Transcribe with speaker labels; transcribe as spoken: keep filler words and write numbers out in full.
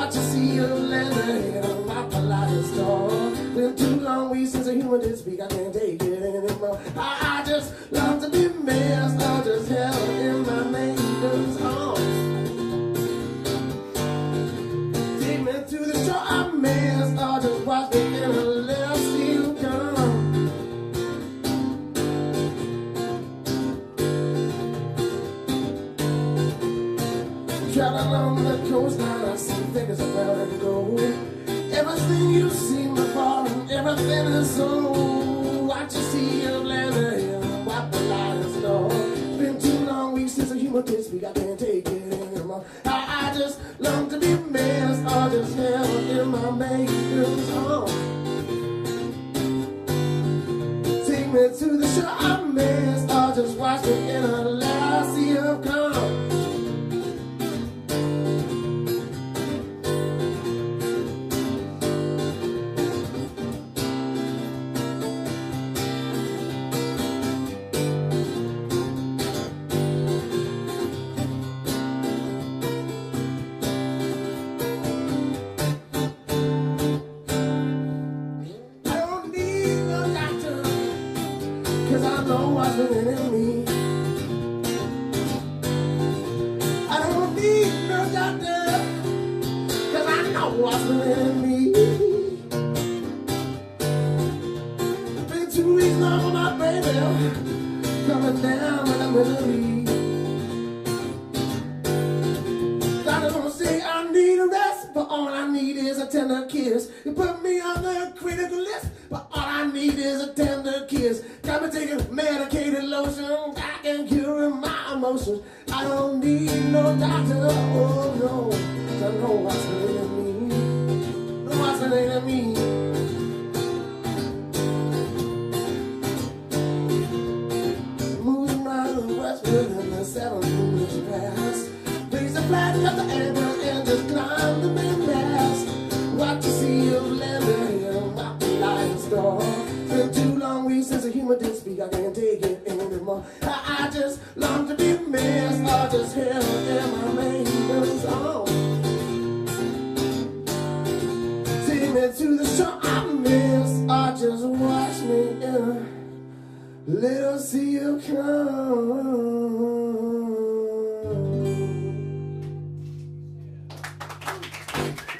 Speaker 1: watch a sea of leather and my polite star. Been too long weeks since a human did speak, I can't take it anymore. I, I just love to be missed, I just held in my maiden's arms. Take me to the shore I missed, I just watch me in a little see you come. Traveling along the coastline, I see figures around and gold. Everything you've seen before and everything is sold. Watch you see your land and wipe the lion's door. Been too long weeks since a human did speak, I can't take it anymore. I, I just long to be missed, or just held in my maiden's arms. Take me to the shore I missed, or just watch me in a loud sea of calm. Cause I know what's within me. I don't need no doctor, cause I know what's within me. Been two weeks now for my baby coming down with a misery. Doctor gonna say I need a rest, but all I need is a tender kiss. You put me on the critical list, but all I need is a tender kiss. Got me taking medicated lotion, I can cure my emotions. I don't need no doctor, oh no, 'cause I know what's within me. Know what's within me. Moving right westward in the seven moons past. Raise the flag of the anchor and just climb the main mast. Watch the sea of land and walk the lion's door. Been too long weeks since a human did speak, I can't take it anymore. I, I just long to be missed, or just held in my maiden's arms. Take me to the shore I miss, or just watch me in a little sea of calm.